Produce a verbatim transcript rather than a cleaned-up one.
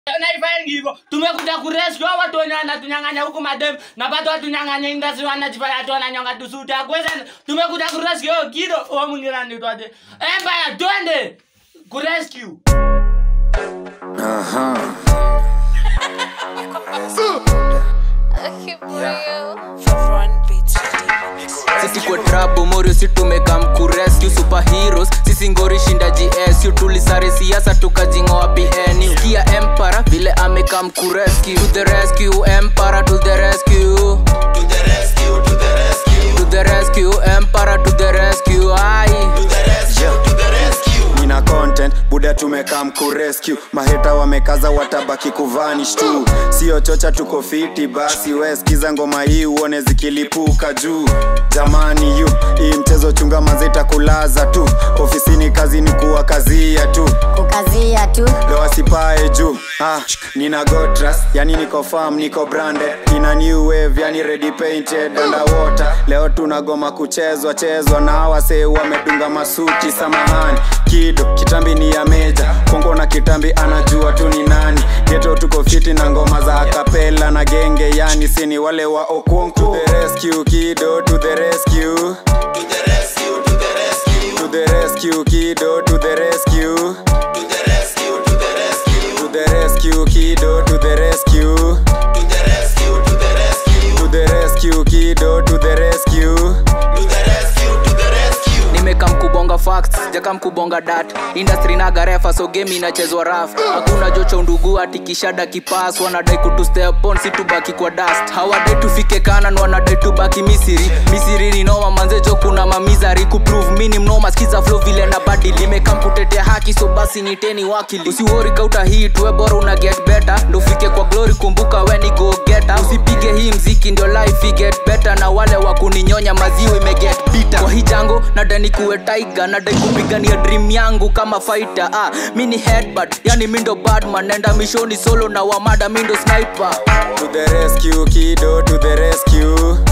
Naifanya hivyo. Tumekuja kurescue watu wenye wanatunyang'anya huku madem na bado watunyang'anya industry wanajifanya watu wananyonga tusuti. Kweza tumekuja kurescue kido o mwingine ndio twende. Empire twende kurescue. Aha. Sisi kwa trouble Morio si tumekam kurescue superheroes. Sisi ngori shinda G S U tulisare siasa tukajingoa P N U. Kia Empara vile amekam kurescue. To the rescue Empara to the rescue. To the rescue, to the rescue. To the rescue Empara to the rescue. Aye. To the rescue, yeah. To the rescue. Nina content buda tumekam kurescue. Maheta wamekaza watabaki kuvanish tu. Sio chocha tuko fiti basi we skiza ngoma hii uone zikilipuka juu. Jamani yu, hii mchezo chunga mazeta kulaza tu. Ofisini kazi ni kuwa kazia tu. Kukazia tu. Leo asipae juu. Ah, nina go trust, yani niko farm, niko branded. Ina new wave, yani ready painted underwater. Leo tunagoma kuchezwa chezwa na wase wamedunga masuti samahani. Kido, kitambi ni ya meja. Kongo na kitambi anajua tu ni nani. Ghetto tuko fiti na ngoma za akapela na genge yani sini wale wa Okonko. To the rescue Kido, to the rescue. To the rescue, to the rescue. To the rescue Kido, to the rescue. To the rescue, to the rescue. To the rescue Kido, to the rescue. To the rescue, to the rescue. To the rescue Kido, to the rescue. To the rescue, to the rescue. Nimekam kubonga facts, jakam kubonga dat. Industry na garefa so game inachezwa rough. Hakuna jocho ndugu ati kishada kipas. Wanadai kutu step on si tubaki kwa dust. Hawadai tufike kanan wanadai tubaki Misiri. Misiri ni noma manzejo kuna mamizari. Kuprove mini mnoma skiza flow vile na badili. Nimekam kutetea haki so basi niteni wakili. Usiwori kauta hit we bora una get better. Ndo fike kwa glory kumbuka when you go getter. Usipige hii mziki ndio life i get better. Na wale wakuninyonya maziwa ime get bitter. Kwa hii jango nadai kuwe tiger. Nadai kupigania dream yangu kama fighter. Ah, mini headbutt yani mindo badman. Nenda mishoni solo na wamada mindo sniper. To the rescue Kido, to the rescue.